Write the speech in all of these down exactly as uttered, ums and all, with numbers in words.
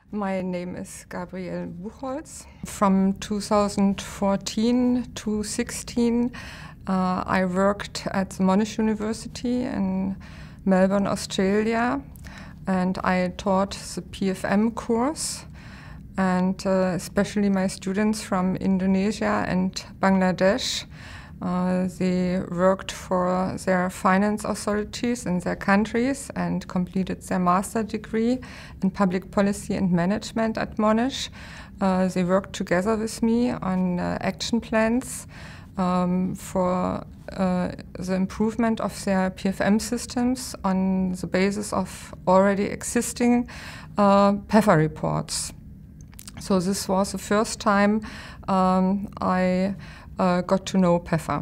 My name is Gabriele Buchholz. From two thousand fourteen to sixteen, uh, I worked at the Monash University in Melbourne, Australia, and I taught the P F M course. And uh, especially my students from Indonesia and Bangladesh, uh, they worked for their finance authorities in their countries and completed their master degree in public policy and management at Monash. Uh, they worked together with me on uh, action plans um, for uh, the improvement of their P F M systems on the basis of already existing uh, P E F A reports. So this was the first time um, I uh, got to know P E F A.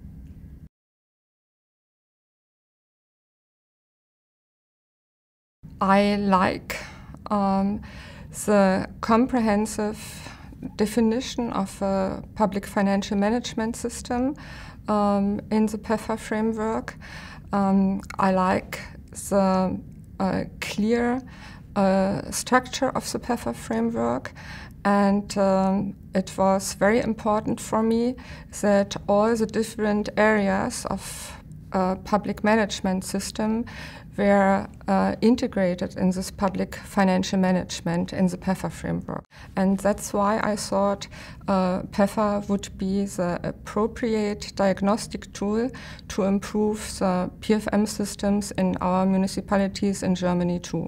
I like um, the comprehensive definition of a public financial management system um, in the P E F A framework. Um, I like the uh, clear Uh, structure of the P E F A framework, and um, it was very important for me that all the different areas of uh, public management system were uh, integrated in this public financial management in the P E F A framework. And that's why I thought uh, P E F A would be the appropriate diagnostic tool to improve the P F M systems in our municipalities in Germany too.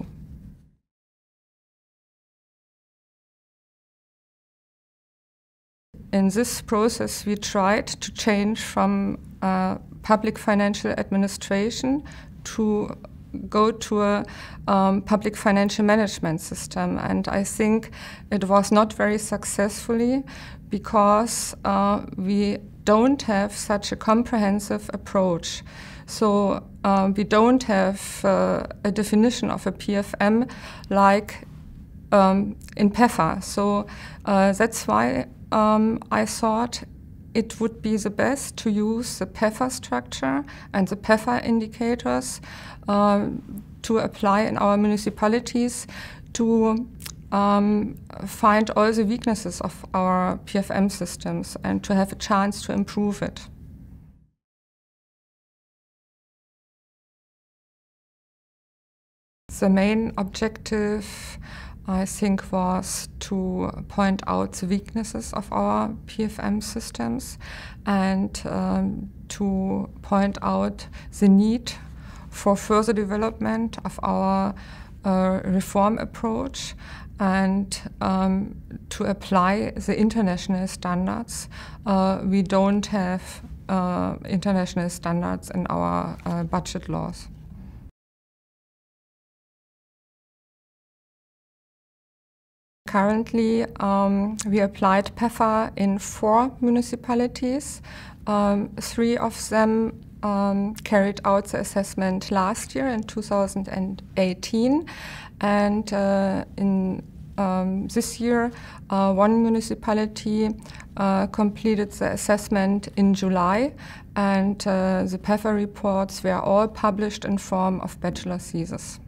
In this process, we tried to change from uh, public financial administration to go to a um, public financial management system. And I think it was not very successfully because uh, we don't have such a comprehensive approach. So uh, we don't have uh, a definition of a P F M like um, in P E F A. So uh, that's why Um, I thought it would be the best to use the P E F A structure and the P E F A indicators um, to apply in our municipalities to um, find all the weaknesses of our P F M systems and to have a chance to improve it. The main objective, I think, was to point out the weaknesses of our P F M systems and um, to point out the need for further development of our uh, reform approach and um, to apply the international standards. Uh, we don't have uh, international standards in our uh, budget laws. Currently, um, we applied P E F A in four municipalities. Um, three of them um, carried out the assessment last year in two thousand eighteen, and uh, in um, this year, uh, one municipality uh, completed the assessment in July, and uh, the P E F A reports were all published in form of bachelor thesis.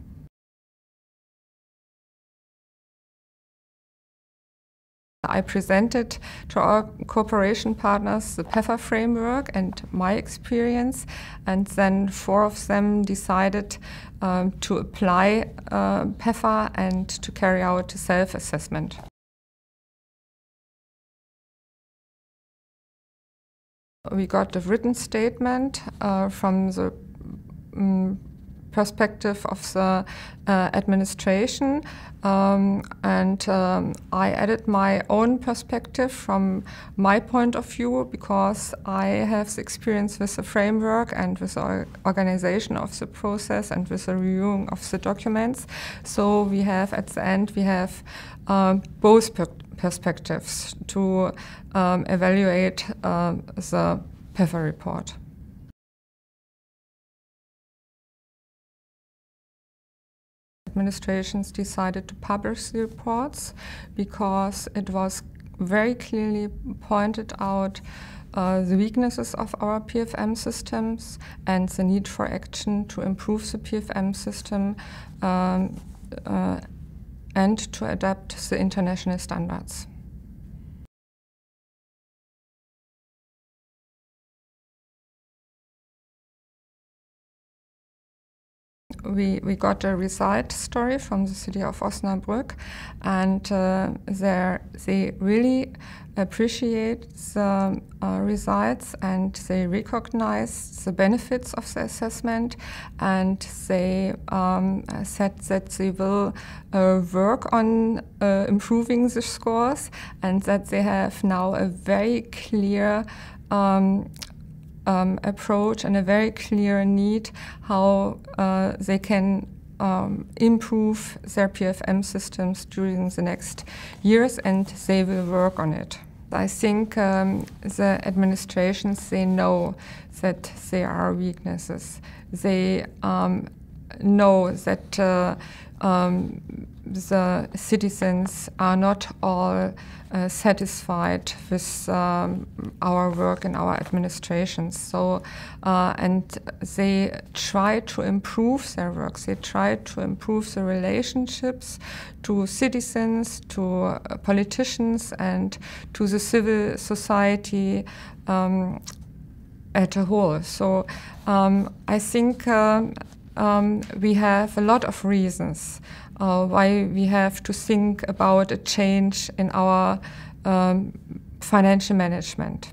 I presented to our cooperation partners the P E F A framework and my experience, and then four of them decided um, to apply uh, P E F A and to carry out a self-assessment. We got a written statement uh, from the um, perspective of the uh, administration, um, and um, I added my own perspective from my point of view because I have the experience with the framework and with the organization of the process and with the reviewing of the documents. So we have, at the end, we have uh, both per perspectives to um, evaluate uh, the P E F A report. Administrations decided to publish the reports because it was very clearly pointed out uh, the weaknesses of our P F M systems and the need for action to improve the P F M system um, uh, and to adapt the international standards. We, we got a result story from the city of Osnabrück, and uh, they really appreciate the uh, results, and they recognize the benefits of the assessment, and they um, said that they will uh, work on uh, improving the scores, and that they have now a very clear um, Um, approach and a very clear need how uh, they can um, improve their P F M systems during the next years, and they will work on it. I think um, the administrations, they know that there are weaknesses. They um, know that uh, um, the citizens are not all uh, satisfied with um, our work and our administrations. So, uh, and they try to improve their work. They try to improve the relationships to citizens, to uh, politicians, and to the civil society um, at a whole. So, um, I think uh, um, we have a lot of reasons Uh, why we have to think about a change in our um, financial management.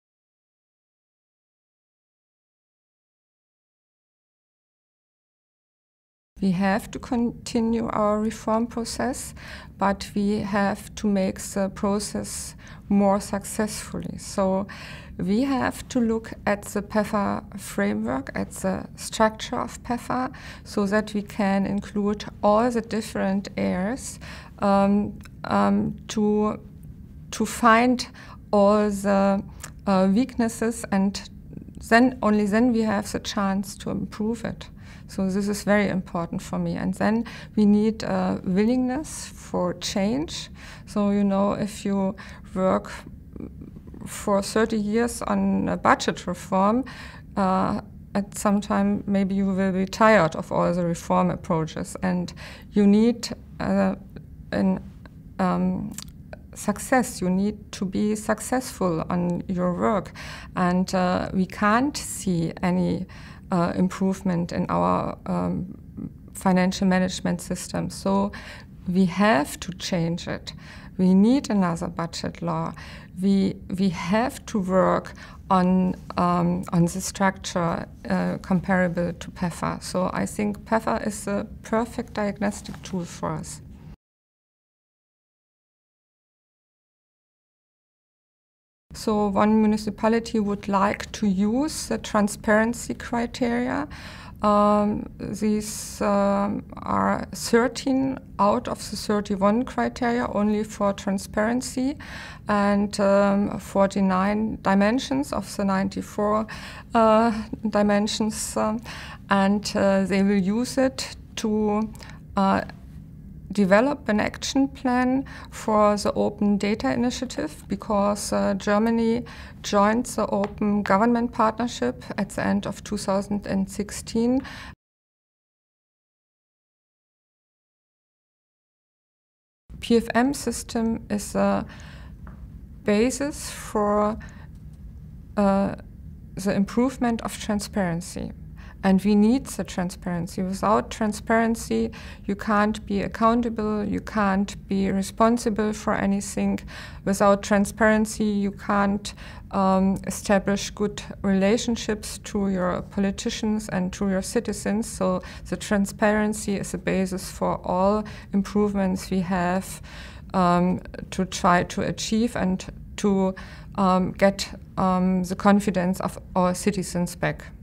We have to continue our reform process, but we have to make the process more successfully. So we have to look at the PEFA framework, at the structure of PEFA, so that we can include all the different areas um, um, to, to find all the uh, weaknesses, and then only then we have the chance to improve it. So this is very important for me. And then we need a willingness for change. So, you know, if you work for thirty years on a budget reform, uh, at some time maybe you will be tired of all the reform approaches, and you need uh, an um, success. You need to be successful on your work, and uh, we can't see any Uh, improvement in our um, financial management system. So we have to change it. We need another budget law. We, we have to work on, um, on the structure uh, comparable to PEFA. So I think PEFA is a perfect diagnostic tool for us. So one municipality would like to use the transparency criteria. Um, these um, are thirteen out of the thirty-one criteria only for transparency, and um, forty-nine dimensions of the ninety-four uh, dimensions, um, and uh, they will use it to uh, develop an action plan for the Open Data Initiative, because uh, Germany joined the Open Government Partnership at the end of two thousand sixteen. P F M system is a basis for uh, the improvement of transparency. And we need the transparency. Without transparency, you can't be accountable, you can't be responsible for anything. Without transparency, you can't um, establish good relationships to your politicians and to your citizens. So the transparency is a basis for all improvements we have um, to try to achieve and to um, get um, the confidence of our citizens back.